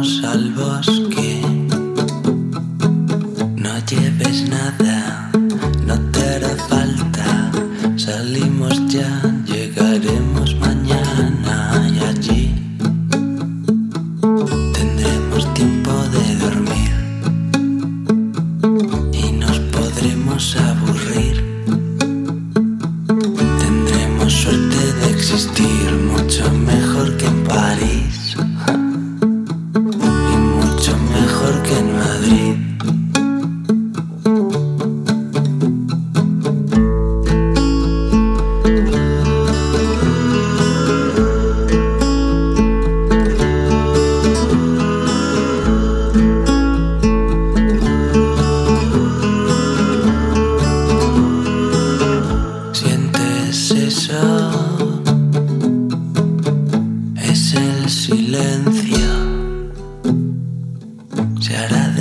vamos al bosque. No lleves nada, no te hará falta. Salimos ya, llegaremos mañana y allí tendremos tiempo de dormir y nos podremos aburrir. Tendremos suerte de existir, mucho mejor que en París y mucho mejor que en Madrid. ¿Sientes eso? Es el silencio. Se hará